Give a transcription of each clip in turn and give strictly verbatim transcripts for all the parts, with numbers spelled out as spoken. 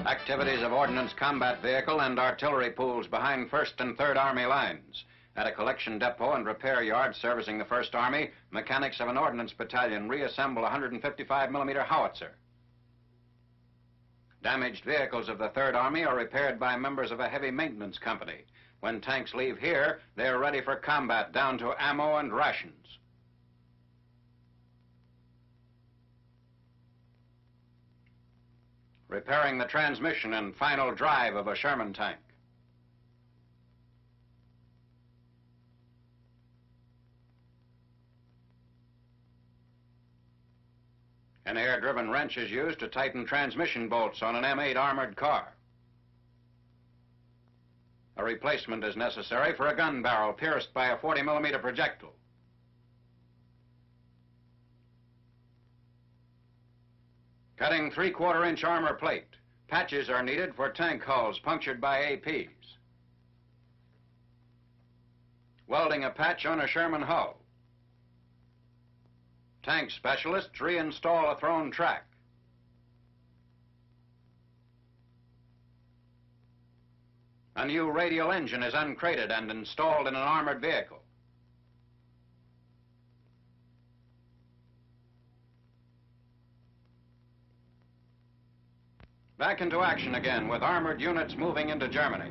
Activities of Ordnance Combat Vehicle and artillery pools behind First and Third Army lines. At a collection depot and repair yard servicing the First Army, mechanics of an ordnance battalion reassemble a one fifty-five millimeter howitzer. Damaged vehicles of the Third Army are repaired by members of a heavy maintenance company. When tanks leave here, they are ready for combat down to ammo and rations. Repairing the transmission and final drive of a Sherman tank. An air-driven wrench is used to tighten transmission bolts on an M eight armored car. A replacement is necessary for a gun barrel pierced by a forty millimeter projectile. Cutting three-quarter inch armor plate. Patches are needed for tank hulls punctured by A Ps. Welding a patch on a Sherman hull. Tank specialists reinstall a thrown track. A new radial engine is uncrated and installed in an armored vehicle. Back into action again with armored units moving into Germany.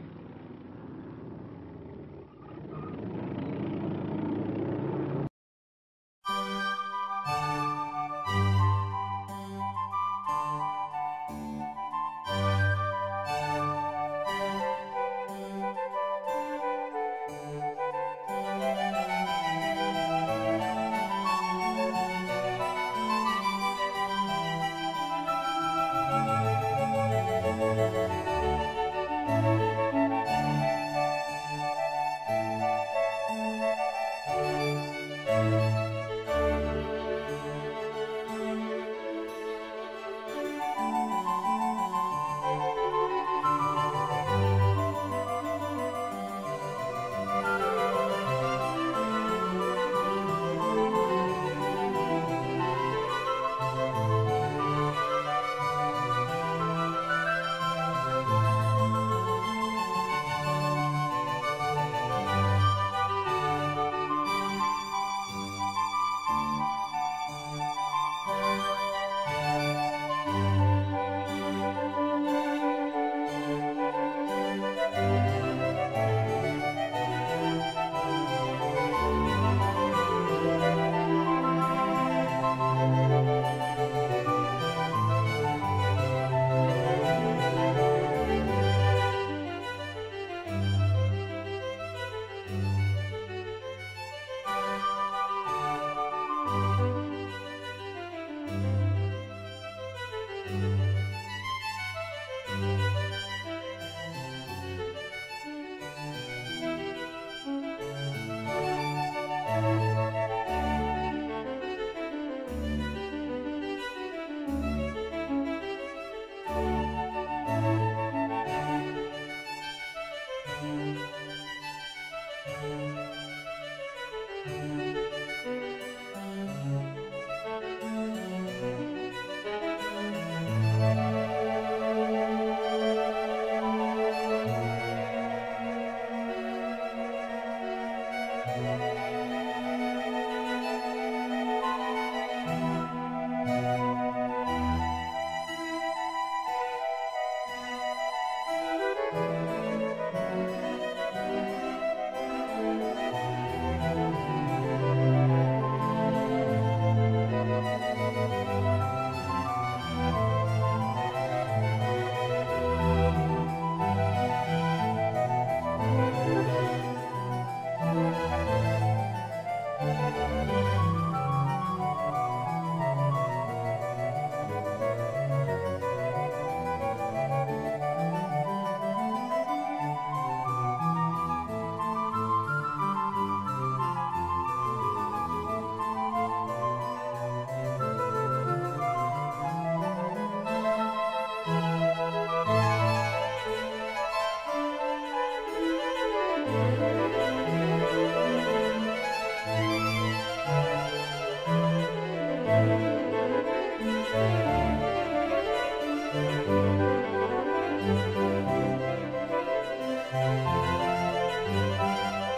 Thank you.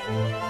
Thank you.